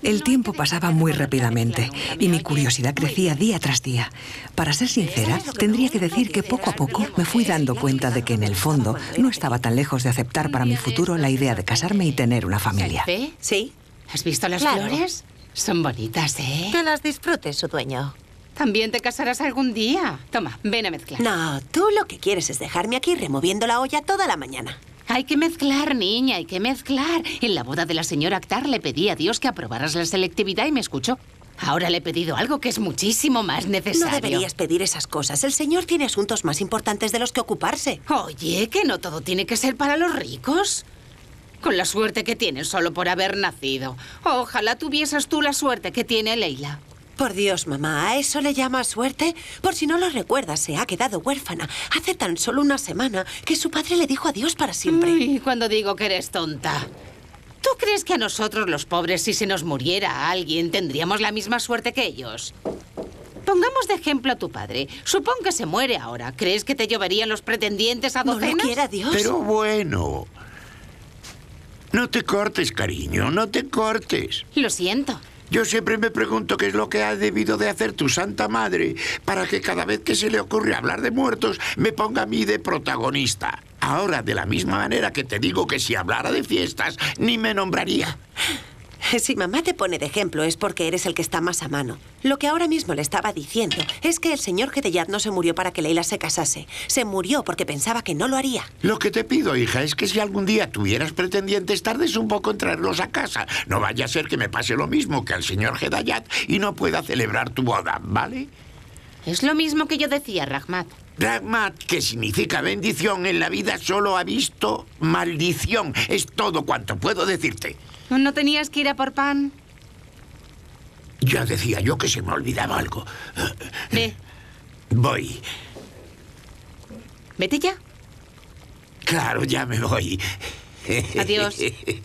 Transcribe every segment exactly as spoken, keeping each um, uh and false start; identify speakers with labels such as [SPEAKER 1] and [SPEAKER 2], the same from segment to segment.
[SPEAKER 1] El tiempo pasaba muy rápidamente y mi curiosidad crecía día tras día. Para ser sincera, tendría que decir que poco a poco me fui dando cuenta de que en el fondo no estaba tan lejos de aceptar para mi futuro la idea de casarme y tener una familia.
[SPEAKER 2] ¿Sí? ¿Has visto las
[SPEAKER 3] Claro.
[SPEAKER 2] flores? Son bonitas, ¿eh?
[SPEAKER 3] Que las disfrute su dueño.
[SPEAKER 2] También te casarás algún día. Toma, ven a mezclar.
[SPEAKER 4] No, tú lo que quieres es dejarme aquí removiendo la olla toda la mañana.
[SPEAKER 2] Hay que mezclar, niña, hay que mezclar. En la boda de la señora Akhtar le pedí a Dios que aprobaras la selectividad y me escuchó. Ahora le he pedido algo que es muchísimo más necesario.
[SPEAKER 4] No deberías pedir esas cosas. El señor tiene asuntos más importantes de los que ocuparse.
[SPEAKER 2] Oye, que no todo tiene que ser para los ricos. Con la suerte que tienes solo por haber nacido. Ojalá tuvieses tú la suerte que tiene Leila.
[SPEAKER 4] Por Dios, mamá, ¿a eso le llamas suerte? Por si no lo recuerdas, se ha quedado huérfana. Hace tan solo una semana que su padre le dijo adiós para siempre.
[SPEAKER 2] Y cuando digo que eres tonta. ¿Tú crees que a nosotros los pobres, si se nos muriera alguien, tendríamos la misma suerte que ellos? Pongamos de ejemplo a tu padre. Supón que se muere ahora. ¿Crees que te lloverían los pretendientes a docenas?
[SPEAKER 4] No lo quiera Dios.
[SPEAKER 5] Pero bueno... No te cortes, cariño, no te cortes.
[SPEAKER 2] Lo siento.
[SPEAKER 5] Yo siempre me pregunto qué es lo que ha debido de hacer tu santa madre para que cada vez que se le ocurre hablar de muertos me ponga a mí de protagonista. Ahora, de la misma manera que te digo que si hablara de fiestas, ni me nombraría.
[SPEAKER 4] Si mamá te pone de ejemplo es porque eres el que está más a mano. Lo que ahora mismo le estaba diciendo es que el señor Hedayat no se murió para que Leila se casase. Se murió porque pensaba que no lo haría.
[SPEAKER 5] Lo que te pido, hija, es que si algún día tuvieras pretendientes, tardes un poco en traerlos a casa. No vaya a ser que me pase lo mismo que al señor Hedayat y no pueda celebrar tu boda, ¿vale?
[SPEAKER 2] Es lo mismo que yo decía, Rahmat.
[SPEAKER 5] Rahmat, que significa bendición en la vida, solo ha visto maldición. Es todo cuanto puedo decirte.
[SPEAKER 2] ¿No tenías que ir a por pan?
[SPEAKER 5] Ya decía yo que se me olvidaba algo.
[SPEAKER 2] Ve.
[SPEAKER 5] Voy.
[SPEAKER 2] Vete ya.
[SPEAKER 5] Claro, ya me voy.
[SPEAKER 2] Adiós.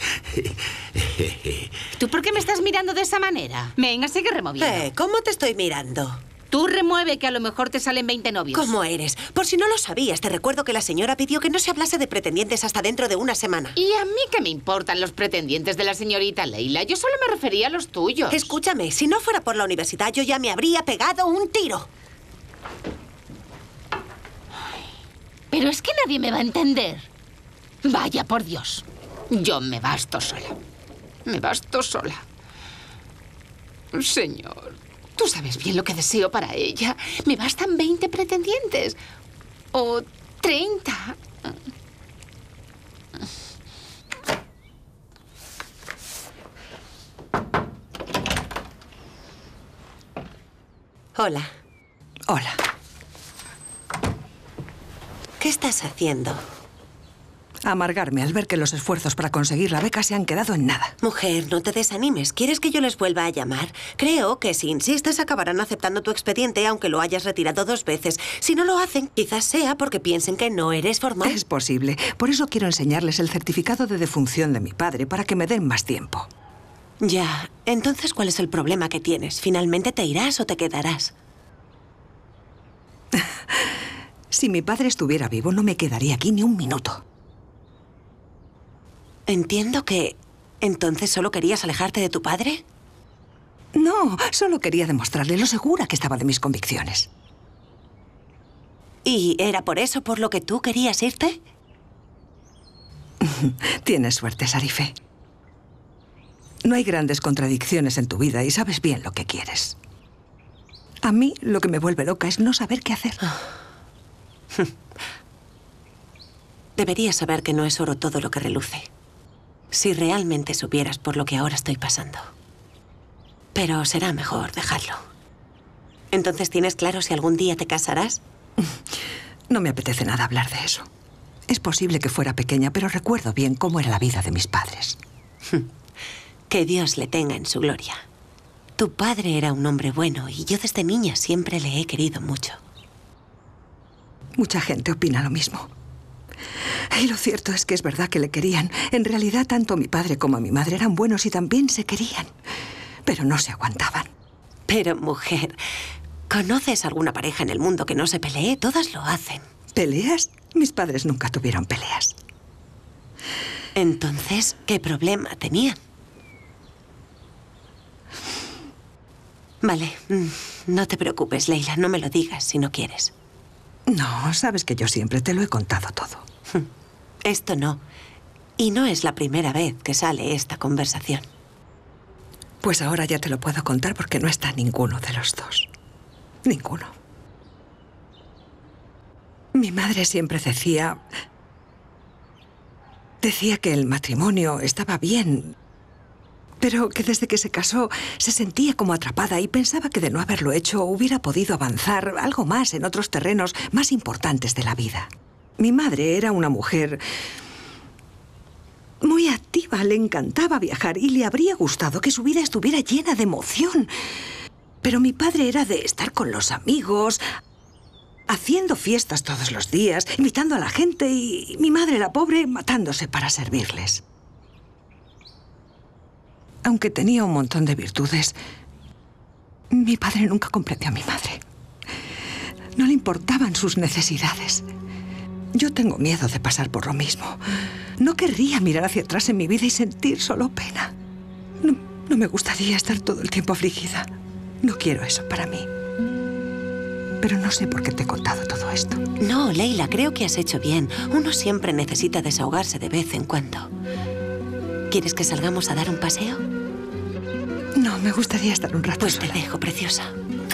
[SPEAKER 2] ¿Tú por qué me estás mirando de esa manera? Venga, sigue removiendo.
[SPEAKER 4] Eh, ¿cómo te estoy mirando?
[SPEAKER 2] Tú remueve, que a lo mejor te salen veinte novios.
[SPEAKER 4] ¿Cómo eres? Por si no lo sabías, te recuerdo que la señora pidió que no se hablase de pretendientes hasta dentro de una semana.
[SPEAKER 2] ¿Y a mí qué me importan los pretendientes de la señorita Leila? Yo solo me refería a los tuyos.
[SPEAKER 4] Escúchame, si no fuera por la universidad, yo ya me habría pegado un tiro.
[SPEAKER 2] Pero es que nadie me va a entender. Vaya, por Dios. Yo me basto sola. Me basto sola. Señor, tú sabes bien lo que deseo para ella. Me bastan veinte pretendientes. O treinta.
[SPEAKER 4] Hola.
[SPEAKER 1] Hola.
[SPEAKER 4] ¿Qué estás haciendo?
[SPEAKER 1] Amargarme al ver que los esfuerzos para conseguir la beca se han quedado en nada.
[SPEAKER 4] Mujer, no te desanimes. ¿Quieres que yo les vuelva a llamar? Creo que si insistes acabarán aceptando tu expediente aunque lo hayas retirado dos veces. Si no lo hacen, quizás sea porque piensen que no eres formal.
[SPEAKER 1] Es posible. Por eso quiero enseñarles el certificado de defunción de mi padre para que me den más tiempo.
[SPEAKER 4] Ya. Entonces, ¿cuál es el problema que tienes? ¿Finalmente te irás o te quedarás?
[SPEAKER 1] Si mi padre estuviera vivo, no me quedaría aquí ni un minuto.
[SPEAKER 4] Entiendo que... ¿Entonces solo querías alejarte de tu padre?
[SPEAKER 1] No, solo quería demostrarle lo segura que estaba de mis convicciones.
[SPEAKER 4] ¿Y era por eso por lo que tú querías irte?
[SPEAKER 1] Tienes suerte, Sarife. No hay grandes contradicciones en tu vida y sabes bien lo que quieres. A mí lo que me vuelve loca es no saber qué hacer.
[SPEAKER 4] Deberías saber que no es oro todo lo que reluce. Si realmente supieras por lo que ahora estoy pasando. Pero será mejor dejarlo. ¿Entonces tienes claro si algún día te casarás?
[SPEAKER 1] No me apetece nada hablar de eso. Es posible que fuera pequeña, pero recuerdo bien cómo era la vida de mis padres.
[SPEAKER 4] Que Dios le tenga en su gloria. Tu padre era un hombre bueno y yo desde niña siempre le he querido mucho.
[SPEAKER 1] Mucha gente opina lo mismo. Y lo cierto es que es verdad que le querían. En realidad, tanto mi padre como mi madre eran buenos y también se querían. Pero no se aguantaban.
[SPEAKER 4] Pero, mujer, ¿conoces alguna pareja en el mundo que no se pelee? Todas lo hacen.
[SPEAKER 1] ¿Peleas? Mis padres nunca tuvieron peleas.
[SPEAKER 4] Entonces, ¿qué problema tenían? Vale, no te preocupes, Leila. No me lo digas si no quieres.
[SPEAKER 1] No, sabes que yo siempre te lo he contado todo.
[SPEAKER 4] Esto no. Y no es la primera vez que sale esta conversación.
[SPEAKER 1] Pues ahora ya te lo puedo contar porque no está ninguno de los dos. Ninguno. Mi madre siempre decía... Decía que el matrimonio estaba bien, pero que desde que se casó se sentía como atrapada y pensaba que de no haberlo hecho hubiera podido avanzar algo más en otros terrenos más importantes de la vida. Mi madre era una mujer muy activa, le encantaba viajar y le habría gustado que su vida estuviera llena de emoción. Pero mi padre era de estar con los amigos, haciendo fiestas todos los días, invitando a la gente y mi madre, la pobre, matándose para servirles. Aunque tenía un montón de virtudes, mi padre nunca comprendió a mi madre. No le importaban sus necesidades. Yo tengo miedo de pasar por lo mismo. No querría mirar hacia atrás en mi vida y sentir solo pena. No, no me gustaría estar todo el tiempo afligida. No quiero eso para mí. Pero no sé por qué te he contado todo esto.
[SPEAKER 4] No, Leila, creo que has hecho bien. Uno siempre necesita desahogarse de vez en cuando. ¿Quieres que salgamos a dar un paseo?
[SPEAKER 1] No, me gustaría estar un rato
[SPEAKER 4] Pues
[SPEAKER 1] sola.
[SPEAKER 4] te dejo, preciosa.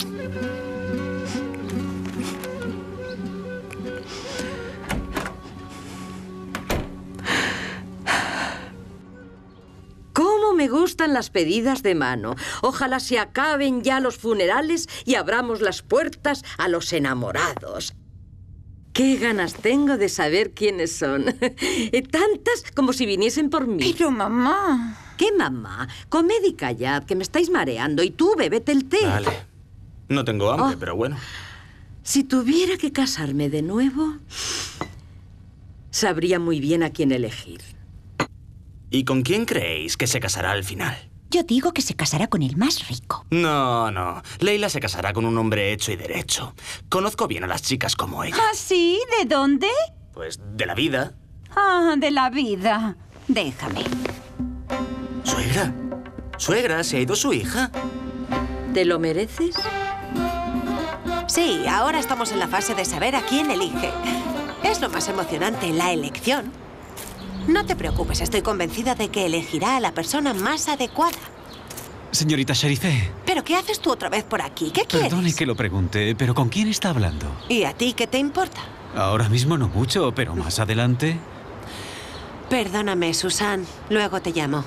[SPEAKER 3] ¡Cómo me gustan las pedidas de mano! Ojalá se acaben ya los funerales y abramos las puertas a los enamorados. ¡Qué ganas tengo de saber quiénes son! Tantas como si viniesen por mí.
[SPEAKER 6] Pero, mamá...
[SPEAKER 3] ¿Qué, mamá? Comed y callad, que me estáis mareando. Y tú, bébete el té.
[SPEAKER 7] Vale. No tengo hambre,
[SPEAKER 3] Oh.
[SPEAKER 7] pero bueno.
[SPEAKER 3] Si tuviera que casarme de nuevo, sabría muy bien a quién elegir.
[SPEAKER 7] ¿Y con quién creéis que se casará al final?
[SPEAKER 6] Yo digo que se casará con el más rico.
[SPEAKER 7] No, no. Leila se casará con un hombre hecho y derecho. Conozco bien a las chicas como ella.
[SPEAKER 6] ¿Ah, sí? ¿De dónde?
[SPEAKER 7] Pues de la vida.
[SPEAKER 6] Ah, de la vida. Déjame.
[SPEAKER 7] Suegra. Suegra, ¿se ha ido su hija?
[SPEAKER 3] ¿Te lo mereces?
[SPEAKER 4] Sí, ahora estamos en la fase de saber a quién elige. Es lo más emocionante, la elección. No te preocupes, estoy convencida de que elegirá a la persona más adecuada.
[SPEAKER 8] Señorita Sharife,
[SPEAKER 4] ¿Pero qué haces tú otra vez por aquí? ¿Qué quieres?
[SPEAKER 8] perdone que lo pregunte, pero ¿con quién está hablando?
[SPEAKER 4] ¿Y a ti qué te importa?
[SPEAKER 8] Ahora mismo no mucho, pero más adelante...
[SPEAKER 4] Perdóname, Susan. Luego te llamo.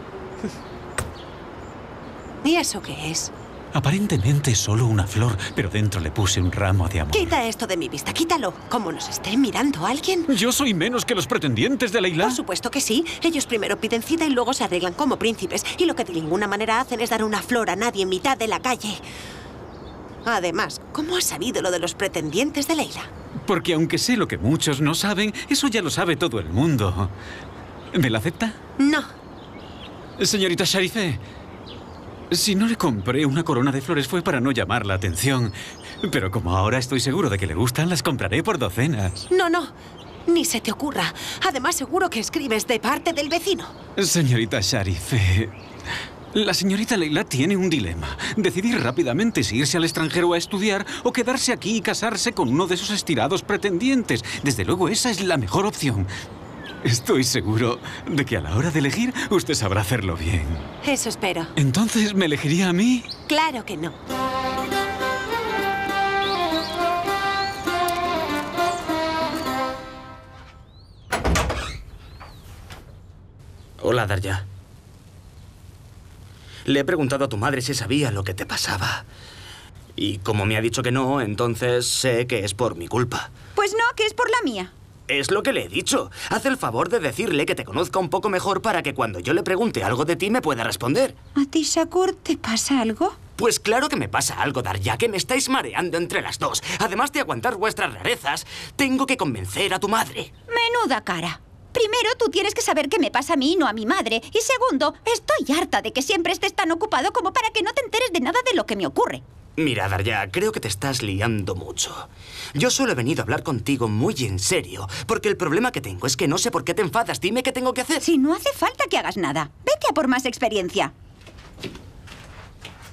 [SPEAKER 4] ¿Y eso qué es?
[SPEAKER 8] Aparentemente solo una flor, pero dentro le puse un ramo de amor.
[SPEAKER 4] Quita esto de mi vista, quítalo. ¿Cómo nos esté mirando alguien?
[SPEAKER 8] ¿Yo soy menos que los pretendientes de Leila?
[SPEAKER 4] Por supuesto que sí. Ellos primero piden cita y luego se arreglan como príncipes. Y lo que de ninguna manera hacen es dar una flor a nadie en mitad de la calle. Además, ¿cómo has sabido lo de los pretendientes de Leila?
[SPEAKER 8] Porque aunque sé lo que muchos no saben, eso ya lo sabe todo el mundo. ¿Me la acepta?
[SPEAKER 4] No.
[SPEAKER 8] Señorita Sharife, si no le compré una corona de flores fue para no llamar la atención. Pero como ahora estoy seguro de que le gustan, las compraré por docenas.
[SPEAKER 4] No, no. Ni se te ocurra. Además, seguro que escribes de parte del vecino.
[SPEAKER 8] Señorita Sharife, la señorita Leila tiene un dilema. Decidir rápidamente si irse al extranjero a estudiar o quedarse aquí y casarse con uno de esos estirados pretendientes. Desde luego, esa es la mejor opción. Estoy seguro de que a la hora de elegir, usted sabrá hacerlo bien.
[SPEAKER 4] Eso espero.
[SPEAKER 8] ¿Entonces me elegiría a mí?
[SPEAKER 4] Claro que no.
[SPEAKER 7] Hola, Darya. Le he preguntado a tu madre si sabía lo que te pasaba. Y como me ha dicho que no, entonces sé que es por mi culpa.
[SPEAKER 6] Pues no, que es por la mía.
[SPEAKER 7] Es lo que le he dicho. Haz el favor de decirle que te conozca un poco mejor para que cuando yo le pregunte algo de ti me pueda responder.
[SPEAKER 6] ¿A ti, Shakur, te pasa algo?
[SPEAKER 7] Pues claro que me pasa algo, Darya, que me estáis mareando entre las dos. Además de aguantar vuestras rarezas, tengo que convencer a tu madre.
[SPEAKER 6] Menuda cara. Primero, tú tienes que saber qué me pasa a mí y no a mi madre. Y segundo, estoy harta de que siempre estés tan ocupado como para que no te enteres de nada de lo que me ocurre.
[SPEAKER 7] Mira, Darya, creo que te estás liando mucho. Yo solo he venido a hablar contigo muy en serio, porque el problema que tengo es que no sé por qué te enfadas. Dime qué tengo que hacer.
[SPEAKER 6] Si no hace falta que hagas nada. Vete a por más experiencia.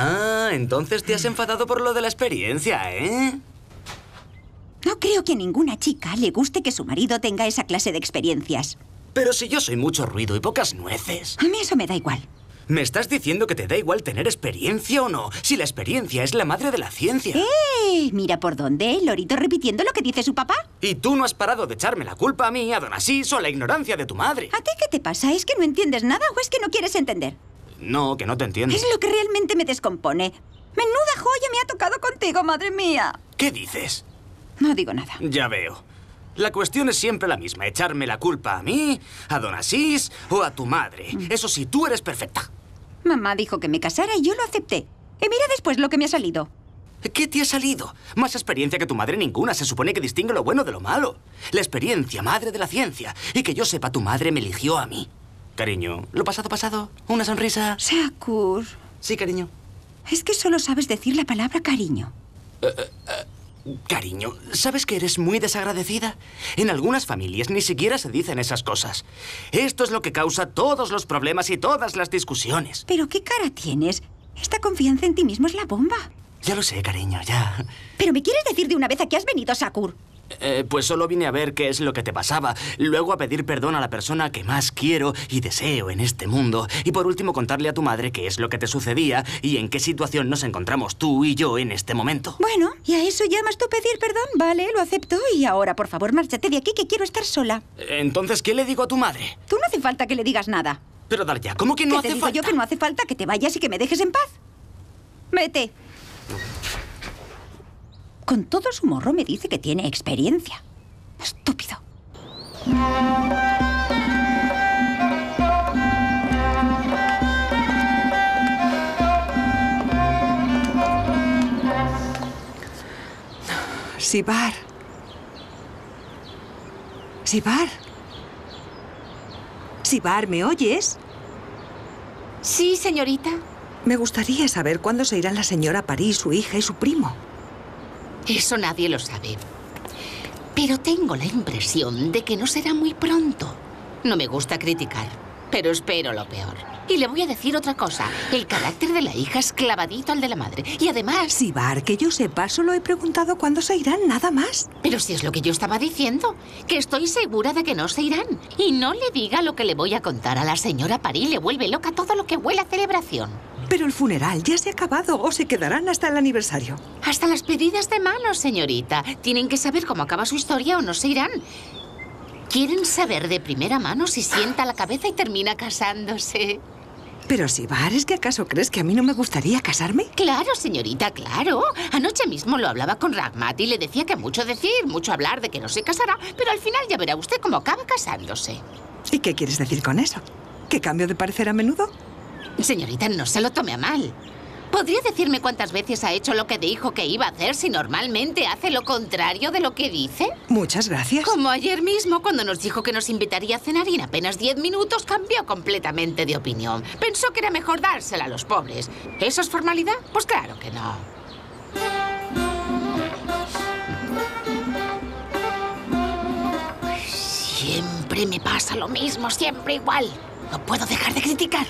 [SPEAKER 7] Ah, entonces te has enfadado por lo de la experiencia, ¿eh?
[SPEAKER 6] No creo que a ninguna chica le guste que su marido tenga esa clase de experiencias.
[SPEAKER 7] Pero si yo soy mucho ruido y pocas nueces.
[SPEAKER 6] A mí eso me da igual.
[SPEAKER 7] ¿Me estás diciendo que te da igual tener experiencia o no? Si la experiencia es la madre de la ciencia.
[SPEAKER 6] ¡Eh! Mira por dónde, el lorito repitiendo lo que dice su papá.
[SPEAKER 7] Y tú no has parado de echarme la culpa a mí, a Don Asís o a la ignorancia de tu madre.
[SPEAKER 6] ¿A ti qué te pasa? ¿Es que no entiendes nada o es que no quieres entender?
[SPEAKER 7] No, que no te entiendo.
[SPEAKER 6] Es lo que realmente me descompone. Menuda joya me ha tocado contigo, madre mía.
[SPEAKER 7] ¿Qué dices?
[SPEAKER 6] No digo nada.
[SPEAKER 7] Ya veo. La cuestión es siempre la misma, echarme la culpa a mí, a Don Asís o a tu madre. Eso sí, tú eres perfecta.
[SPEAKER 6] Mamá dijo que me casara y yo lo acepté. Y mira después lo que me ha salido.
[SPEAKER 7] ¿Qué te ha salido? Más experiencia que tu madre ninguna. Se supone que distingue lo bueno de lo malo. La experiencia, madre de la ciencia. Y que yo sepa, tu madre me eligió a mí. Cariño, lo pasado, pasado. Una sonrisa.
[SPEAKER 6] Shakur.
[SPEAKER 7] Sí, cariño.
[SPEAKER 6] Es que solo sabes decir la palabra cariño.
[SPEAKER 7] Uh, uh, uh, cariño, ¿sabes que eres muy desagradecida? En algunas familias ni siquiera se dicen esas cosas. Esto es lo que causa todos los problemas y todas las discusiones.
[SPEAKER 6] ¿Pero qué cara tienes? Esta confianza en ti mismo es la bomba.
[SPEAKER 7] Ya lo sé, cariño, ya.
[SPEAKER 6] ¿Pero me quieres decir de una vez a qué has venido, Shakur?
[SPEAKER 7] Eh, pues solo vine a ver qué es lo que te pasaba, luego a pedir perdón a la persona que más quiero y deseo en este mundo, y por último contarle a tu madre qué es lo que te sucedía y en qué situación nos encontramos tú y yo en este momento.
[SPEAKER 6] Bueno, ¿y a eso llamas tú pedir perdón? Vale, lo acepto. Y ahora, por favor, márchate de aquí que quiero estar sola.
[SPEAKER 7] Entonces, ¿qué le digo a tu madre?
[SPEAKER 6] Tú no hace falta que le digas nada.
[SPEAKER 7] Pero Darja, ¿cómo que no
[SPEAKER 6] ¿Qué
[SPEAKER 7] hace
[SPEAKER 6] te digo
[SPEAKER 7] falta?
[SPEAKER 6] yo que no hace falta que te vayas y que me dejes en paz? Vete. Con todo su morro me dice que tiene experiencia. Estúpido.
[SPEAKER 1] Sibar. Sibar. Sibar, ¿me oyes?
[SPEAKER 2] Sí, señorita.
[SPEAKER 1] Me gustaría saber cuándo se irán la señora París, su hija y su primo.
[SPEAKER 2] Eso nadie lo sabe. Pero tengo la impresión de que no será muy pronto. No me gusta criticar, pero espero lo peor. Y le voy a decir otra cosa. El carácter de la hija es clavadito al de la madre. Y además...
[SPEAKER 1] Sibar, que yo sepa, solo he preguntado cuándo se irán, nada más.
[SPEAKER 2] Pero si es lo que yo estaba diciendo, que estoy segura de que no se irán. Y no le diga lo que le voy a contar a la señora París. Le vuelve loca todo lo que huele a celebración.
[SPEAKER 1] Pero el funeral ya se ha acabado o se quedarán hasta el aniversario.
[SPEAKER 2] Hasta las pedidas de mano, señorita. Tienen que saber cómo acaba su historia o no se irán. Quieren saber de primera mano si sienta la cabeza y termina casándose.
[SPEAKER 1] Pero Sibar, ¿es que acaso crees que a mí no me gustaría casarme?
[SPEAKER 2] Claro, señorita, claro. Anoche mismo lo hablaba con Rahmat y le decía que mucho decir, mucho hablar de que no se casará, pero al final ya verá usted cómo acaba casándose.
[SPEAKER 1] ¿Y qué quieres decir con eso? ¿Que cambio de parecer a menudo?
[SPEAKER 2] Señorita, no se lo tome a mal. ¿Podría decirme cuántas veces ha hecho lo que dijo que iba a hacer si normalmente hace lo contrario de lo que dice?
[SPEAKER 1] Muchas gracias.
[SPEAKER 2] Como ayer mismo, cuando nos dijo que nos invitaría a cenar y en apenas diez minutos cambió completamente de opinión. Pensó que era mejor dársela a los pobres. ¿Eso es formalidad? Pues claro que no. Siempre me pasa lo mismo, siempre igual. No puedo dejar de criticar.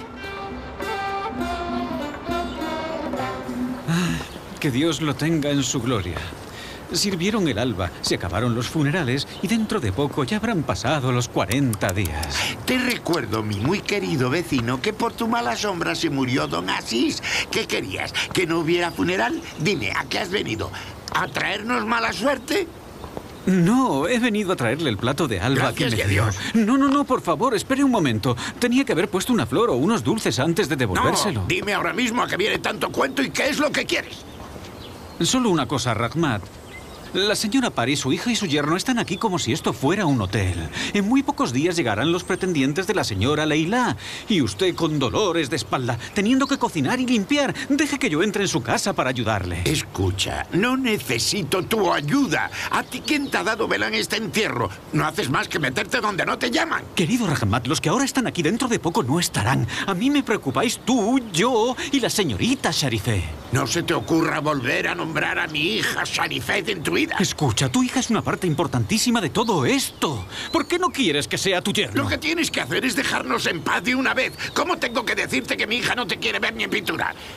[SPEAKER 8] Que Dios lo tenga en su gloria. Sirvieron el alba, se acabaron los funerales y dentro de poco ya habrán pasado los cuarenta días.
[SPEAKER 5] Te recuerdo, mi muy querido vecino, que por tu mala sombra se murió Don Asís. ¿Qué querías? ¿Que no hubiera funeral? Dime, ¿a qué has venido? ¿A traernos mala suerte?
[SPEAKER 8] No, he venido a traerle el plato de alba
[SPEAKER 5] Gracias
[SPEAKER 8] que me
[SPEAKER 5] y
[SPEAKER 8] dio.
[SPEAKER 5] adiós.
[SPEAKER 8] No, no, no, por favor, espere un momento. Tenía que haber puesto una flor o unos dulces antes de devolvérselo.
[SPEAKER 5] No, dime ahora mismo a qué viene tanto cuento y qué es lo que quieres.
[SPEAKER 8] Solo una cosa, Rahmat. La señora París, su hija y su yerno están aquí como si esto fuera un hotel. En muy pocos días llegarán los pretendientes de la señora Leila. Y usted con dolores de espalda, teniendo que cocinar y limpiar. Deje que yo entre en su casa para ayudarle.
[SPEAKER 5] Escucha, no necesito tu ayuda. ¿A ti quién te ha dado vela en este entierro? No haces más que meterte donde no te llaman.
[SPEAKER 8] Querido Rahmat, los que ahora están aquí dentro de poco no estarán. A mí me preocupáis tú, yo y la señorita Sharifeh.
[SPEAKER 5] No se te ocurra volver a nombrar a mi hija Sharifeh en tu vida.
[SPEAKER 8] Escucha, tu hija es una parte importantísima de todo esto. ¿Por qué no quieres que sea tu yerno?
[SPEAKER 5] Lo que tienes que hacer es dejarnos en paz de una vez. ¿Cómo tengo que decirte que mi hija no te quiere ver ni en pintura?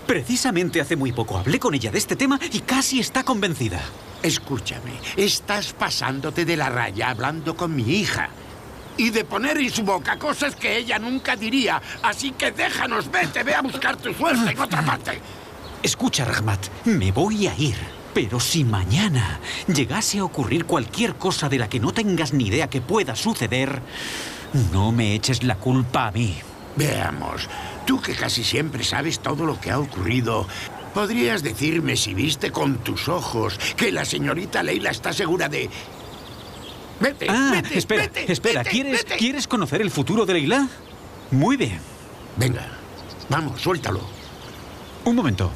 [SPEAKER 8] Precisamente hace muy poco hablé con ella de este tema y casi está convencida.
[SPEAKER 5] Escúchame, estás pasándote de la raya hablando con mi hija. Y de poner en su boca cosas que ella nunca diría. Así que déjanos, vete, ve a buscar tu suerte en otra parte.
[SPEAKER 8] Escucha, Rahmat, me voy a ir. Pero si mañana llegase a ocurrir cualquier cosa de la que no tengas ni idea que pueda suceder, no me eches la culpa a mí.
[SPEAKER 5] Veamos, tú que casi siempre sabes todo lo que ha ocurrido, ¿podrías decirme si viste con tus ojos que la señorita Leila está segura de... Vete,
[SPEAKER 8] ah,
[SPEAKER 5] vete,
[SPEAKER 8] espera,
[SPEAKER 5] vete,
[SPEAKER 8] espera,
[SPEAKER 5] vete,
[SPEAKER 8] ¿quieres,
[SPEAKER 5] vete.
[SPEAKER 8] ¿quieres conocer el futuro de Leila? Muy bien.
[SPEAKER 5] Venga, vamos, suéltalo.
[SPEAKER 8] Un momento.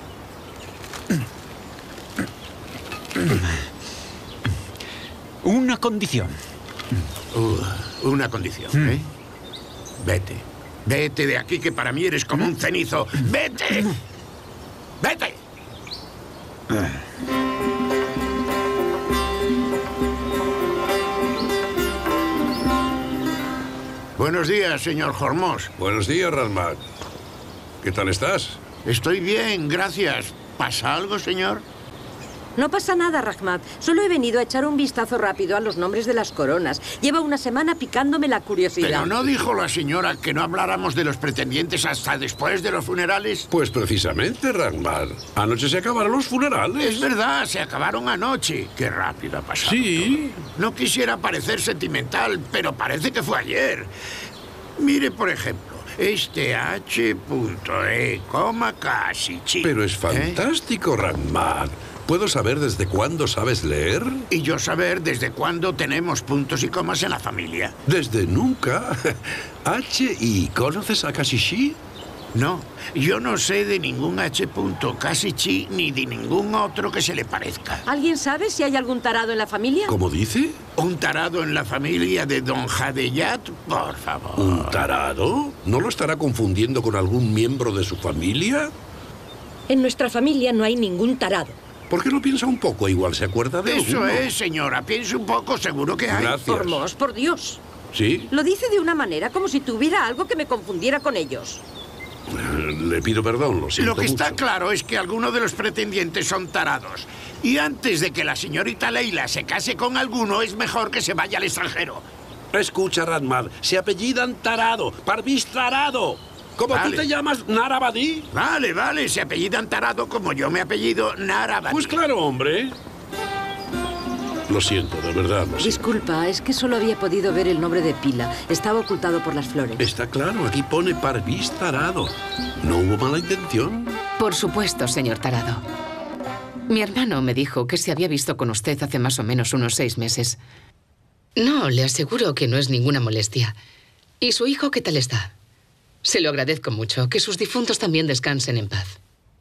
[SPEAKER 8] Una condición.
[SPEAKER 5] Uh, una condición, ¿eh? Vete. Vete de aquí, que para mí eres como un cenizo. ¡Vete! ¡Vete! Buenos días, señor Hormos.
[SPEAKER 9] Buenos días, Rahmat. ¿Qué tal estás?
[SPEAKER 5] Estoy bien, gracias. ¿Pasa algo, señor?
[SPEAKER 3] No pasa nada, Rahmat. Solo he venido a echar un vistazo rápido a los nombres de las coronas. Lleva una semana picándome la curiosidad.
[SPEAKER 5] ¿Pero no dijo la señora que no habláramos de los pretendientes hasta después de los funerales?
[SPEAKER 9] Pues precisamente, Rahmat. Anoche se acabaron los funerales.
[SPEAKER 5] Es verdad, se acabaron anoche. Qué rápido ha pasado.
[SPEAKER 9] Sí.
[SPEAKER 5] todo. No quisiera parecer sentimental, pero parece que fue ayer. Mire, por ejemplo, este H. E, coma casi chi.
[SPEAKER 9] Pero es
[SPEAKER 5] ¿Eh?
[SPEAKER 9] fantástico, Rahmat. ¿Puedo saber desde cuándo sabes leer?
[SPEAKER 5] Y yo saber desde cuándo tenemos puntos y comas en la familia.
[SPEAKER 9] Desde nunca. H I, ¿conoces a Kashishi?
[SPEAKER 5] No, yo no sé de ningún H. Casi chi ni de ningún otro que se le parezca.
[SPEAKER 3] ¿Alguien sabe si hay algún tarado en la familia?
[SPEAKER 9] ¿Cómo dice?
[SPEAKER 5] ¿Un tarado en la familia de Don Jadeyat? Por favor.
[SPEAKER 9] ¿Un tarado? ¿No lo estará confundiendo con algún miembro de su familia?
[SPEAKER 10] En nuestra familia no hay ningún tarado.
[SPEAKER 9] ¿Por qué no piensa un poco? Igual se acuerda de
[SPEAKER 5] Eso
[SPEAKER 9] alguno.
[SPEAKER 5] es, señora. Piense un poco, seguro que hay.
[SPEAKER 9] Gracias.
[SPEAKER 3] Formos, por Dios.
[SPEAKER 9] ¿Sí?
[SPEAKER 3] Lo dice de una manera como si tuviera algo que me confundiera con ellos.
[SPEAKER 9] Le pido perdón, lo siento
[SPEAKER 5] Lo que está
[SPEAKER 9] mucho.
[SPEAKER 5] claro es que algunos de los pretendientes son tarados. Y antes de que la señorita Leila se case con alguno, es mejor que se vaya al extranjero.
[SPEAKER 9] Escucha, Rahmat, se apellidan Tarado, Parviz Tarado. ¿Cómo
[SPEAKER 5] Vale.
[SPEAKER 9] tú te llamas, Narabadí?
[SPEAKER 5] Vale, vale, se apellidan tarado como yo me apellido Narabadi.
[SPEAKER 9] Pues claro, hombre. Lo siento, de verdad, lo siento.
[SPEAKER 3] Disculpa, es que solo había podido ver el nombre de pila. Estaba ocultado por las flores.
[SPEAKER 9] Está claro, aquí pone Parviz Tarado. No hubo mala intención.
[SPEAKER 2] Por supuesto, señor Tarado. Mi hermano me dijo que se había visto con usted hace más o menos unos seis meses. No, le aseguro que no es ninguna molestia. ¿Y su hijo qué tal está? Se lo agradezco mucho. Que sus difuntos también descansen en paz.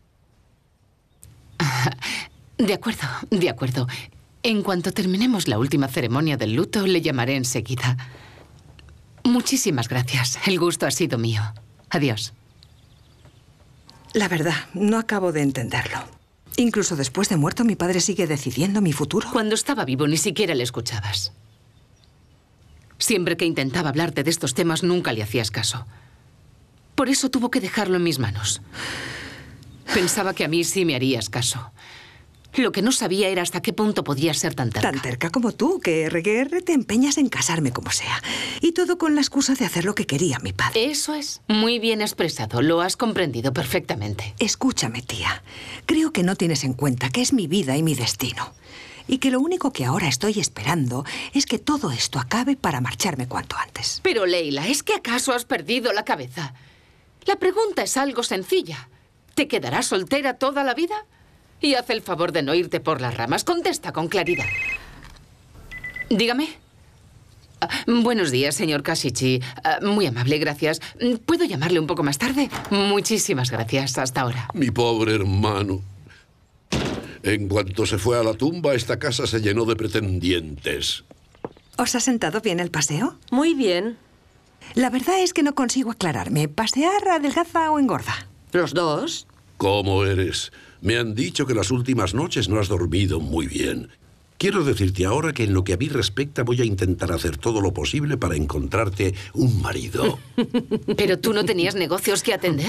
[SPEAKER 2] De acuerdo, de acuerdo. En cuanto terminemos la última ceremonia del luto, le llamaré enseguida. Muchísimas gracias. El gusto ha sido mío. Adiós.
[SPEAKER 1] La verdad, no acabo de entenderlo. Incluso después de muerto, mi padre sigue decidiendo mi futuro.
[SPEAKER 2] Cuando estaba vivo, ni siquiera le escuchabas. Siempre que intentaba hablarte de estos temas, nunca le hacías caso. Por eso tuvo que dejarlo en mis manos. Pensaba que a mí sí me harías caso. Lo que no sabía era hasta qué punto podía ser tan terca.
[SPEAKER 1] Tan terca como tú, que R G R te empeñas en casarme como sea. Y todo con la excusa de hacer lo que quería mi padre.
[SPEAKER 2] Eso es. Muy bien expresado. Lo has comprendido perfectamente.
[SPEAKER 1] Escúchame, tía. Creo que no tienes en cuenta que es mi vida y mi destino. Y que lo único que ahora estoy esperando es que todo esto acabe para marcharme cuanto antes.
[SPEAKER 2] Pero, Leila, ¿es que acaso has perdido la cabeza? La pregunta es algo sencilla. ¿Te quedarás soltera toda la vida? Y haz el favor de no irte por las ramas. Contesta con claridad. Dígame. Ah, buenos días, señor Kashichi. Ah, muy amable, gracias. ¿Puedo llamarle un poco más tarde? Muchísimas gracias. Hasta ahora.
[SPEAKER 9] Mi pobre hermano. En cuanto se fue a la tumba, esta casa se llenó de pretendientes.
[SPEAKER 1] ¿Os ha sentado bien el paseo?
[SPEAKER 3] Muy bien.
[SPEAKER 1] La verdad es que no consigo aclararme. ¿Pasear, adelgaza o engorda?
[SPEAKER 3] ¿Los dos?
[SPEAKER 9] ¿Cómo eres? Me han dicho que las últimas noches no has dormido muy bien. Quiero decirte ahora que en lo que a mí respecta voy a intentar hacer todo lo posible para encontrarte un marido.
[SPEAKER 2] ¿Pero tú no tenías negocios que atender?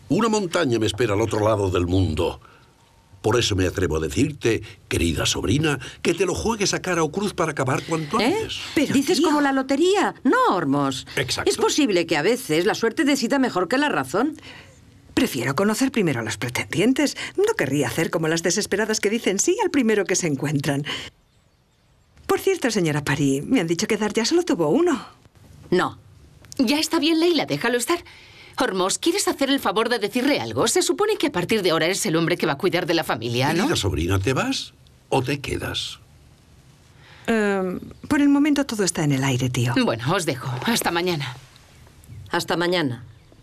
[SPEAKER 9] Una montaña me espera al otro lado del mundo. Por eso me atrevo a decirte, querida sobrina, que te lo juegues a cara o cruz para acabar cuanto
[SPEAKER 3] ¿Eh?
[SPEAKER 9] antes.
[SPEAKER 3] Pero, ¿dices tío, como la lotería? No, Ormos.
[SPEAKER 9] Exacto.
[SPEAKER 3] Es posible que a veces la suerte decida mejor que la razón.
[SPEAKER 1] Prefiero conocer primero a los pretendientes. No querría hacer como las desesperadas que dicen sí al primero que se encuentran. Por cierto, señora Pari, me han dicho que Darja solo tuvo uno.
[SPEAKER 3] No.
[SPEAKER 11] Ya está bien, Leila, déjalo estar. Ormos, ¿quieres hacer el favor de decirle algo? Se supone que a partir de ahora es el hombre que va a cuidar de la familia, ¿no?
[SPEAKER 9] Querida sobrina, ¿te vas o te quedas?
[SPEAKER 1] Uh, por el momento todo está en el aire, tío.
[SPEAKER 11] Bueno, os dejo. Hasta mañana.
[SPEAKER 3] Hasta mañana.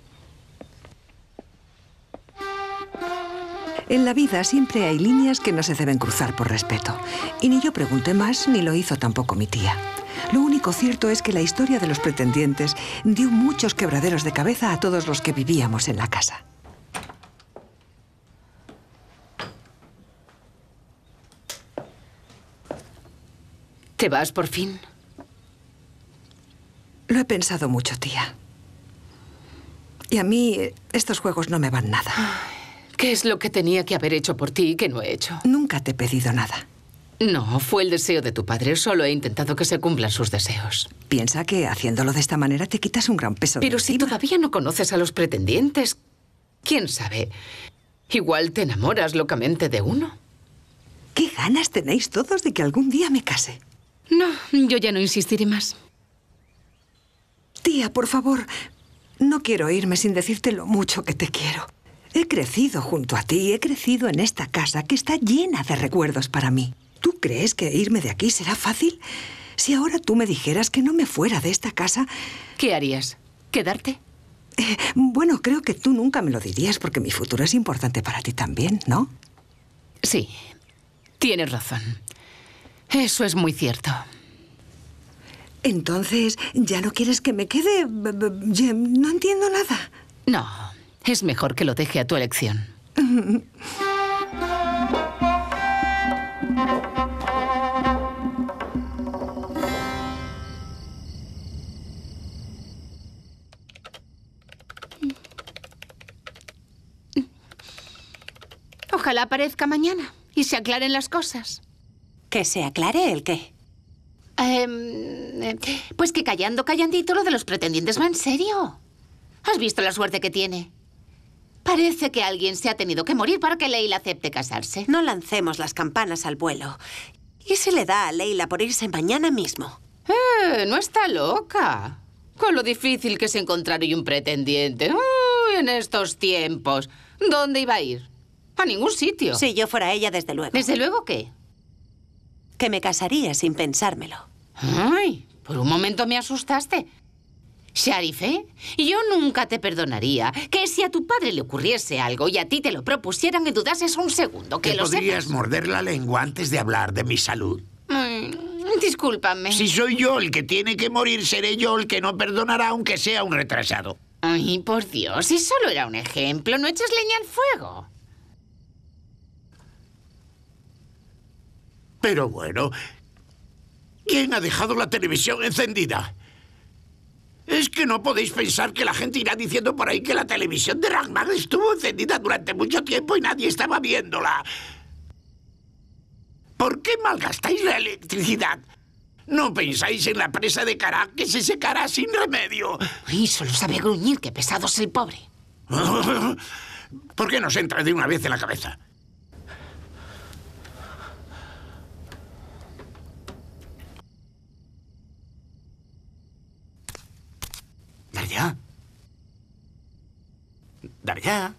[SPEAKER 1] En la vida siempre hay líneas que no se deben cruzar por respeto. Y ni yo pregunté más, ni lo hizo tampoco mi tía. Lo único cierto es que la historia de los pretendientes dio muchos quebraderos de cabeza a todos los que vivíamos en la casa.
[SPEAKER 11] ¿Te vas por fin?
[SPEAKER 1] Lo he pensado mucho, tía. Y a mí estos juegos no me van nada.
[SPEAKER 11] ¿Qué es lo que tenía que haber hecho por ti y que no he hecho?
[SPEAKER 1] Nunca te he pedido nada.
[SPEAKER 11] No, fue el deseo de tu padre. Solo he intentado que se cumplan sus deseos.
[SPEAKER 1] Piensa que haciéndolo de esta manera te quitas un gran peso de
[SPEAKER 11] Pero si
[SPEAKER 1] encima.
[SPEAKER 11] todavía no conoces a los pretendientes, ¿quién sabe? Igual te enamoras locamente de uno.
[SPEAKER 1] ¿Qué ganas tenéis todos de que algún día me case?
[SPEAKER 11] No, yo ya no insistiré más.
[SPEAKER 1] Tía, por favor, no quiero irme sin decirte lo mucho que te quiero. He crecido junto a ti, he crecido en esta casa que está llena de recuerdos para mí. ¿Tú crees que irme de aquí será fácil? Si ahora tú me dijeras que no me fuera de esta casa...
[SPEAKER 11] ¿Qué harías? ¿Quedarte?
[SPEAKER 1] Eh, bueno, creo que tú nunca me lo dirías porque mi futuro es importante para ti también, ¿no?
[SPEAKER 11] Sí, tienes razón. Eso es muy cierto.
[SPEAKER 1] Entonces, ¿ya no quieres que me quede? No entiendo nada.
[SPEAKER 11] No, es mejor que lo deje a tu elección.
[SPEAKER 2] Ojalá aparezca mañana y se aclaren las cosas.
[SPEAKER 4] ¿Que se aclare el qué?
[SPEAKER 2] Eh, eh, pues que callando, callandito, lo de los pretendientes va en serio. ¿Has visto la suerte que tiene? Parece que alguien se ha tenido que morir para que Leila acepte casarse.
[SPEAKER 4] No lancemos las campanas al vuelo. ¿Y se le da a Leila por irse mañana mismo?
[SPEAKER 2] Eh, no está loca. Con lo difícil que es encontrar hoy un pretendiente. Uy, en estos tiempos. ¿Dónde iba a ir? A ningún sitio.
[SPEAKER 4] Si yo fuera ella, desde luego.
[SPEAKER 2] ¿Desde luego qué?
[SPEAKER 4] Que me casaría sin pensármelo.
[SPEAKER 2] Ay, por un momento me asustaste. Sharife, yo nunca te perdonaría que si a tu padre le ocurriese algo y a ti te lo propusieran y dudases un segundo, que
[SPEAKER 5] ¿Te
[SPEAKER 2] lo
[SPEAKER 5] podrías
[SPEAKER 2] sepas.
[SPEAKER 5] morder la lengua antes de hablar de mi salud?
[SPEAKER 2] Ay, discúlpame.
[SPEAKER 5] Si soy yo el que tiene que morir, seré yo el que no perdonará aunque sea un retrasado.
[SPEAKER 2] Ay, por Dios, si solo era un ejemplo, no eches leña al fuego.
[SPEAKER 5] Pero bueno, ¿quién ha dejado la televisión encendida? Es que no podéis pensar que la gente irá diciendo por ahí que la televisión de Ragnar estuvo encendida durante mucho tiempo y nadie estaba viéndola. ¿Por qué malgastáis la electricidad? ¿No pensáis en la presa de Karak que se secará sin remedio?
[SPEAKER 2] Ay, solo sabe gruñir, qué pesado es el pobre.
[SPEAKER 5] ¿Por qué no se entra de una vez en la cabeza?
[SPEAKER 7] Darja. Darja.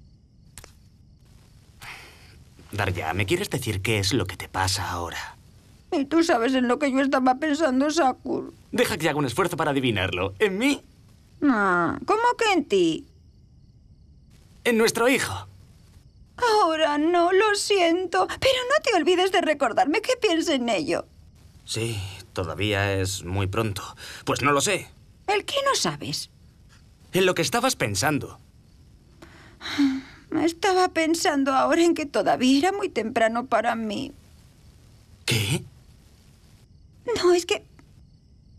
[SPEAKER 7] Darja, ¿me quieres decir qué es lo que te pasa ahora?
[SPEAKER 6] Y tú sabes en lo que yo estaba pensando, Sakur.
[SPEAKER 7] Deja que haga un esfuerzo para adivinarlo. ¿En mí?
[SPEAKER 6] Ah, ¿cómo que en ti?
[SPEAKER 7] En nuestro hijo.
[SPEAKER 6] Ahora no, lo siento. Pero no te olvides de recordarme que piense en ello.
[SPEAKER 7] Sí, todavía es muy pronto. Pues no lo sé.
[SPEAKER 6] ¿El qué no sabes?
[SPEAKER 7] En lo que estabas pensando.
[SPEAKER 6] Estaba pensando ahora en que todavía era muy temprano para mí.
[SPEAKER 7] ¿Qué?
[SPEAKER 6] No, es que...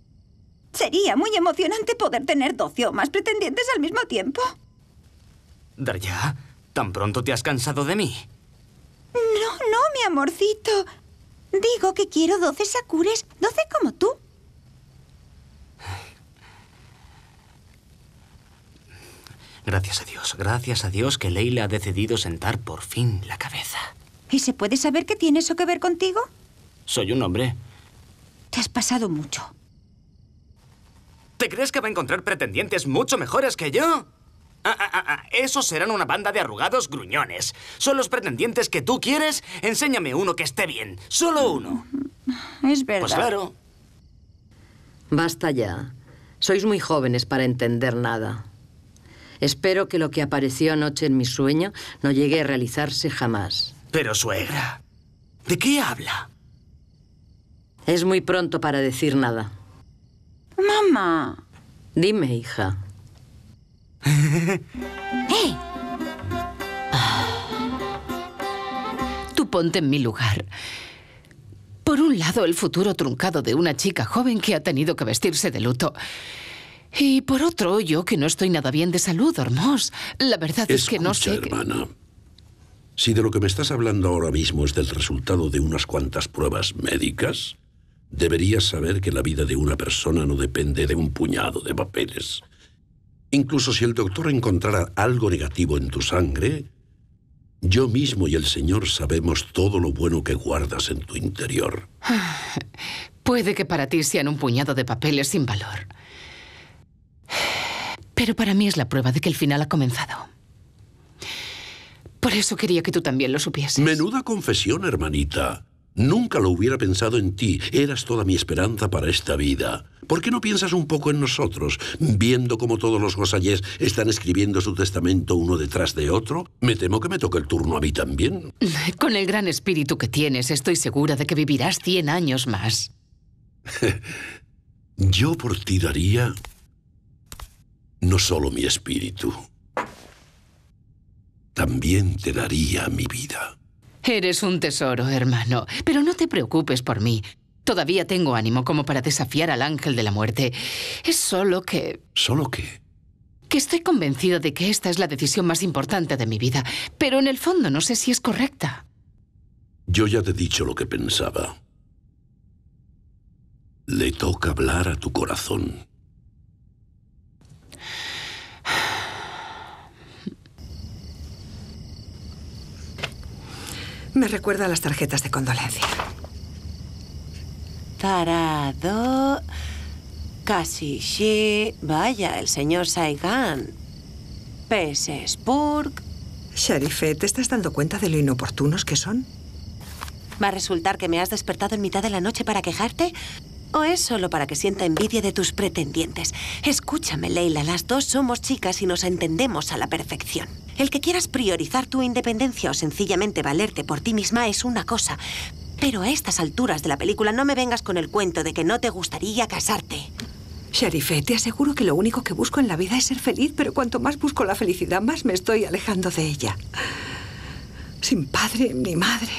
[SPEAKER 6] Sería muy emocionante poder tener doce o más pretendientes al mismo tiempo.
[SPEAKER 7] Darya, ¿tan pronto te has cansado de mí?
[SPEAKER 6] No, no, mi amorcito. Digo que quiero doce Sakures, doce como tú.
[SPEAKER 7] Gracias a Dios, gracias a Dios que Leila ha decidido sentar por fin la cabeza.
[SPEAKER 6] ¿Y se puede saber qué tiene eso que ver contigo?
[SPEAKER 7] Soy un hombre.
[SPEAKER 6] Te has pasado mucho.
[SPEAKER 7] ¿Te crees que va a encontrar pretendientes mucho mejores que yo? Ah, ah, ah, ah. Esos serán una banda de arrugados gruñones. ¿Son los pretendientes que tú quieres? Enséñame uno que esté bien. Solo uno.
[SPEAKER 6] Es verdad.
[SPEAKER 7] Pues claro.
[SPEAKER 3] Basta ya. Sois muy jóvenes para entender nada. Espero que lo que apareció anoche en mi sueño no llegue a realizarse jamás.
[SPEAKER 7] Pero, suegra, ¿de qué habla?
[SPEAKER 3] Es muy pronto para decir nada.
[SPEAKER 6] Mamá.
[SPEAKER 3] Dime, hija.
[SPEAKER 11] ¡Eh! Tú ponte en mi lugar. Por un lado, el futuro truncado de una chica joven que ha tenido que vestirse de luto. Y por otro, yo que no estoy nada bien de salud, Hormos. La verdad es
[SPEAKER 9] Escucha,
[SPEAKER 11] que no sé...
[SPEAKER 9] hermana. Si de lo que me estás hablando ahora mismo es del resultado de unas cuantas pruebas médicas, deberías saber que la vida de una persona no depende de un puñado de papeles. Incluso si el doctor encontrara algo negativo en tu sangre, yo mismo y el Señor sabemos todo lo bueno que guardas en tu interior.
[SPEAKER 11] Puede que para ti sean un puñado de papeles sin valor. Pero para mí es la prueba de que el final ha comenzado. Por eso quería que tú también lo supieses.
[SPEAKER 9] Menuda confesión, hermanita. Nunca lo hubiera pensado en ti. Eras toda mi esperanza para esta vida. ¿Por qué no piensas un poco en nosotros? Viendo cómo todos los Gosayés están escribiendo su testamento uno detrás de otro, me temo que me toque el turno a mí también.
[SPEAKER 11] Con el gran espíritu que tienes, estoy segura de que vivirás cien años más.
[SPEAKER 9] Yo por ti daría no solo mi espíritu, también te daría mi vida.
[SPEAKER 11] Eres un tesoro, hermano. Pero no te preocupes por mí. Todavía tengo ánimo como para desafiar al ángel de la muerte. Es solo que...
[SPEAKER 9] ¿Solo qué?
[SPEAKER 11] Que estoy convencida de que esta es la decisión más importante de mi vida. Pero en el fondo no sé si es correcta.
[SPEAKER 9] Yo ya te he dicho lo que pensaba. Le toca hablar a tu corazón.
[SPEAKER 1] Me recuerda a las tarjetas de condolencia.
[SPEAKER 4] Tarado... Kasishi... Vaya, el señor Saigan. Pesespurg...
[SPEAKER 1] Sharife, ¿te estás dando cuenta de lo inoportunos que son?
[SPEAKER 4] ¿Va a resultar que me has despertado en mitad de la noche para quejarte? ¿O es solo para que sienta envidia de tus pretendientes? Escúchame, Leila, las dos somos chicas y nos entendemos a la perfección. El que quieras priorizar tu independencia o sencillamente valerte por ti misma es una cosa. Pero a estas alturas de la película no me vengas con el cuento de que no te gustaría casarte.
[SPEAKER 1] Sharife, te aseguro que lo único que busco en la vida es ser feliz, pero cuanto más busco la felicidad, más me estoy alejando de ella. Sin padre ni madre.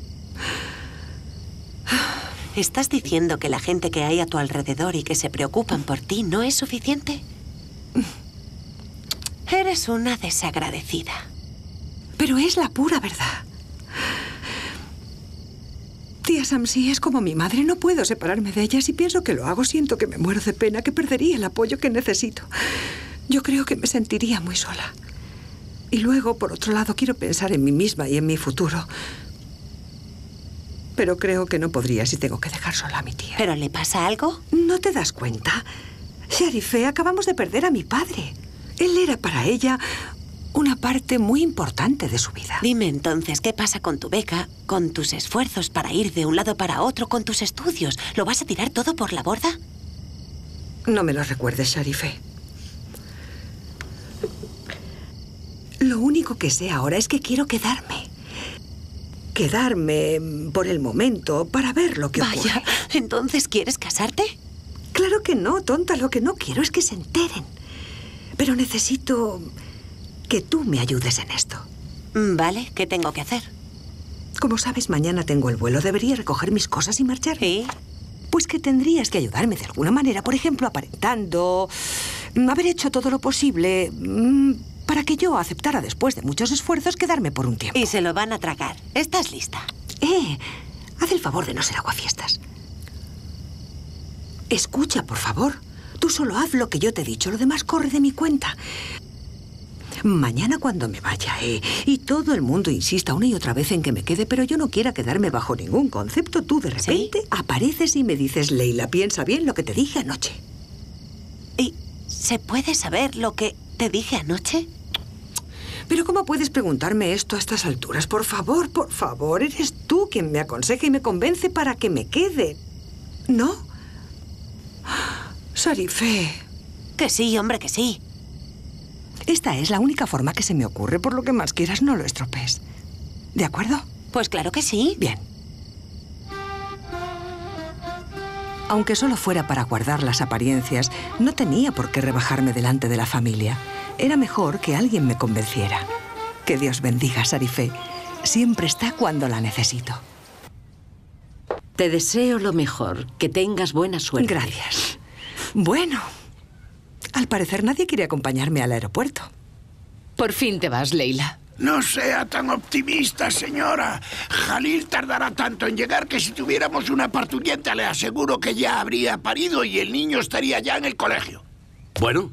[SPEAKER 4] ¿Estás diciendo que la gente que hay a tu alrededor y que se preocupan por ti no es suficiente? Eres una desagradecida.
[SPEAKER 1] Pero es la pura verdad. Tía Samsi es como mi madre. No puedo separarme de ella. Si pienso que lo hago, siento que me muero de pena, que perdería el apoyo que necesito. Yo creo que me sentiría muy sola. Y luego, por otro lado, quiero pensar en mí misma y en mi futuro. Pero creo que no podría si tengo que dejar sola a mi tía.
[SPEAKER 4] ¿Pero le pasa algo?
[SPEAKER 1] ¿No te das cuenta? Sharife, acabamos de perder a mi padre. Él era para ella una parte muy importante de su vida.
[SPEAKER 4] Dime entonces, ¿qué pasa con tu beca, con tus esfuerzos para ir de un lado para otro, con tus estudios? ¿Lo vas a tirar todo por la borda?
[SPEAKER 1] No me lo recuerdes, Sharife. Lo único que sé ahora es que quiero quedarme. Quedarme por el momento para ver lo que ocurre.
[SPEAKER 4] Vaya, ¿entonces quieres casarte?
[SPEAKER 1] Claro que no, tonta. Lo que no quiero es que se enteren. Pero necesito que tú me ayudes en esto.
[SPEAKER 4] Vale, ¿qué tengo que hacer?
[SPEAKER 1] Como sabes, mañana tengo el vuelo. Debería recoger mis cosas y marchar.
[SPEAKER 4] ¿Sí?
[SPEAKER 1] Pues que tendrías que ayudarme de alguna manera. Por ejemplo, aparentando... Haber hecho todo lo posible para que yo aceptara después de muchos esfuerzos quedarme por un tiempo.
[SPEAKER 4] Y se lo van a tragar. ¿Estás lista?
[SPEAKER 1] Eh, haz el favor de no ser aguafiestas. Escucha, por favor. Tú solo haz lo que yo te he dicho, lo demás corre de mi cuenta. Mañana cuando me vaya, eh, y todo el mundo insista una y otra vez en que me quede, pero yo no quiera quedarme bajo ningún concepto, tú de repente ¿Sí? apareces y me dices, Leila, piensa bien lo que te dije anoche.
[SPEAKER 4] ¿Y se puede saber lo que te dije anoche?
[SPEAKER 1] Pero ¿cómo puedes preguntarme esto a estas alturas? Por favor, por favor, eres tú quien me aconseja y me convence para que me quede. ¿No? Sharife.
[SPEAKER 4] Que sí, hombre, que sí.
[SPEAKER 1] Esta es la única forma que se me ocurre. Por lo que más quieras, no lo estropees. ¿De acuerdo?
[SPEAKER 4] Pues claro que sí.
[SPEAKER 1] Bien. Aunque solo fuera para guardar las apariencias, no tenía por qué rebajarme delante de la familia. Era mejor que alguien me convenciera. Que Dios bendiga a Sharife. Siempre está cuando la necesito.
[SPEAKER 3] Te deseo lo mejor. Que tengas buena suerte.
[SPEAKER 1] Gracias. Bueno, al parecer nadie quiere acompañarme al aeropuerto.
[SPEAKER 11] Por fin te vas, Leila.
[SPEAKER 5] No sea tan optimista, señora. Jalil tardará tanto en llegar que si tuviéramos una parturienta le aseguro que ya habría parido y el niño estaría ya en el colegio.
[SPEAKER 9] Bueno,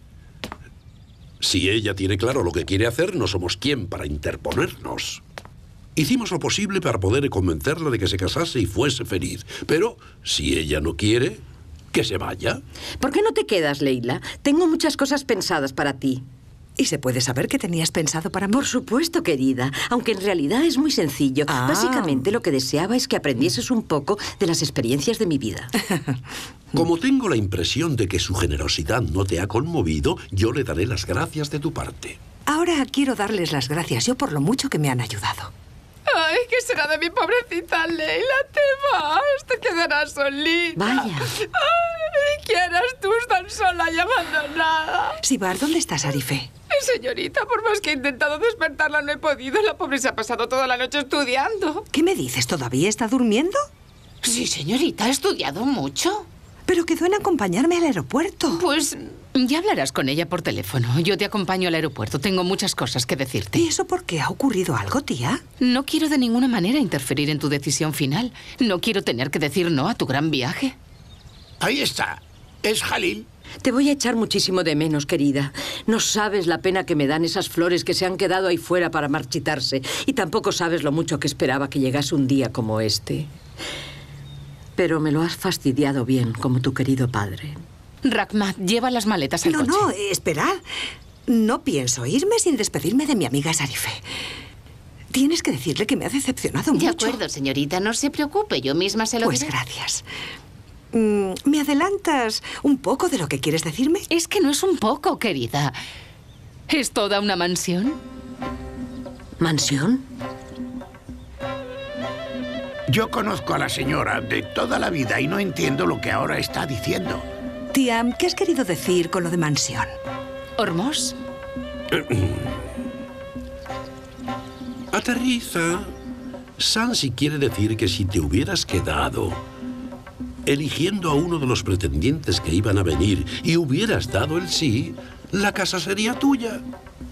[SPEAKER 9] si ella tiene claro lo que quiere hacer, no somos quien para interponernos. Hicimos lo posible para poder convencerla de que se casase y fuese feliz. Pero si ella no quiere, que se vaya.
[SPEAKER 3] ¿Por qué no te quedas, Leila? Tengo muchas cosas pensadas para ti.
[SPEAKER 1] ¿Y se puede saber qué tenías pensado para mí?
[SPEAKER 3] Por supuesto, querida. Aunque en realidad es muy sencillo.
[SPEAKER 1] Ah.
[SPEAKER 3] Básicamente lo que deseaba es que aprendieses un poco de las experiencias de mi vida.
[SPEAKER 9] Como tengo la impresión de que su generosidad no te ha conmovido, yo le daré las gracias de tu parte.
[SPEAKER 1] Ahora quiero darles las gracias yo por lo mucho que me han ayudado.
[SPEAKER 12] Ay, ¿qué será de mi pobrecita Leila? Te vas, te quedarás solita.
[SPEAKER 3] Vaya.
[SPEAKER 12] Ay, ¿qué harás tú tan sola y abandonada?
[SPEAKER 1] Sibar, ¿dónde estás, Sharife?
[SPEAKER 12] Señorita, por más que he intentado despertarla, no he podido. La pobre se ha pasado toda la noche estudiando.
[SPEAKER 1] ¿Qué me dices? ¿Todavía está durmiendo?
[SPEAKER 2] Sí, señorita, ha estudiado mucho.
[SPEAKER 1] Pero quedó en acompañarme al aeropuerto.
[SPEAKER 11] Pues ya hablarás con ella por teléfono. Yo te acompaño al aeropuerto. Tengo muchas cosas que decirte.
[SPEAKER 1] ¿Y eso por qué? ¿Ha ocurrido algo, tía?
[SPEAKER 11] No quiero de ninguna manera interferir en tu decisión final. No quiero tener que decir no a tu gran viaje.
[SPEAKER 5] Ahí está. Es Jalil.
[SPEAKER 3] Te voy a echar muchísimo de menos, querida. No sabes la pena que me dan esas flores que se han quedado ahí fuera para marchitarse. Y tampoco sabes lo mucho que esperaba que llegase un día como este. Pero me lo has fastidiado bien, como tu querido padre.
[SPEAKER 11] Rakhmat, lleva las maletas al
[SPEAKER 1] no,
[SPEAKER 11] coche.
[SPEAKER 1] No, no, esperad. No pienso irme sin despedirme de mi amiga Sharife. Tienes que decirle que me ha decepcionado mucho.
[SPEAKER 2] De acuerdo, señorita, no se preocupe, yo misma se lo
[SPEAKER 1] Pues
[SPEAKER 2] diré.
[SPEAKER 1] gracias. Mm, ¿Me adelantas un poco de lo que quieres decirme?
[SPEAKER 11] Es que no es un poco, querida. ¿Es toda una mansión?
[SPEAKER 3] ¿Mansión?
[SPEAKER 5] Yo conozco a la señora de toda la vida y no entiendo lo que ahora está diciendo.
[SPEAKER 1] Tía, ¿qué has querido decir con lo de mansión?
[SPEAKER 11] ¿Hormos?
[SPEAKER 9] Aterriza. Sansi quiere decir que si te hubieras quedado eligiendo a uno de los pretendientes que iban a venir y hubieras dado el sí, la casa sería tuya.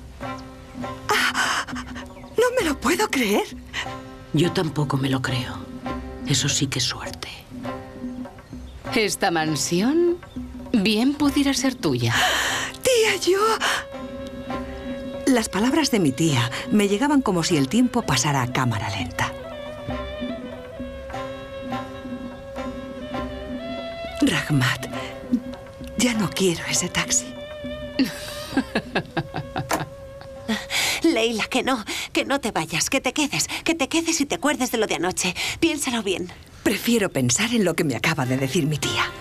[SPEAKER 1] Ah, no me lo puedo creer.
[SPEAKER 3] Yo tampoco me lo creo. Eso sí que es suerte.
[SPEAKER 11] Esta mansión bien pudiera ser tuya.
[SPEAKER 1] Tía, yo... Las palabras de mi tía me llegaban como si el tiempo pasara a cámara lenta. Rakhmat, ya no quiero ese taxi.
[SPEAKER 4] Leila, que no, que no te vayas, que te quedes, que te quedes y te acuerdes de lo de anoche. Piénsalo bien.
[SPEAKER 1] Prefiero pensar en lo que me acaba de decir mi tía.